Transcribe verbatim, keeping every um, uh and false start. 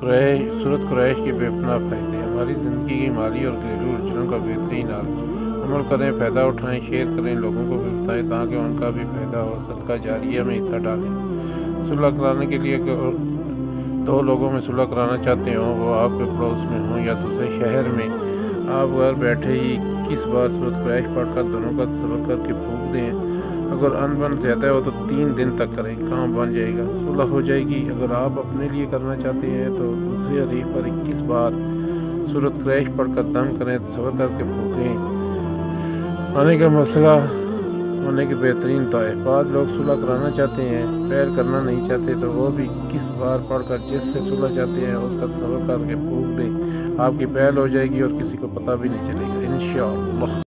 Crash सूरत crash के बेपनाह फ़ायदे। हमारी ज़िंदगी की माली और घरेलू रुझानों का बेहतरीन हाल। अमल करें, फ़ायदा उठाएं, शेयर करें, लोगों को भी बताएं ताकि उनका भी फ़ायदा हो। सदका जारिया में हिस्सा डालें। सुलह कराने के लिए दो लोगों में सुलह कराना चाहते हो, वो आपके पड़ोस में हो या दूसरे शहर में, आप घर बैठे ही इक्कीस बार सूरत क्रैश पढ़कर दोनों का सबर करके फूंक दें। अगर अनबन ज़्यादा हो तो तीन दिन तक करें, काम बन जाएगा, सुलह हो जाएगी। अगर आप अपने लिए करना चाहते हैं तो दूसरे हदीफ पर इक्कीस बार सूरत क्रैश पढ़कर दम करें, सबर करके फूकें। आने का मसला होने के बेहतरीन तय। बाद लोग सुलह कराना चाहते हैं, पैर करना नहीं चाहते, तो वो भी इक्कीस बार पढ़कर जिससे सुलह चाहते हैं उसका सबर करके फूक दें। आपकी पहल हो जाएगी और किसी को पता भी नहीं चलेगा इंशाअल्लाह।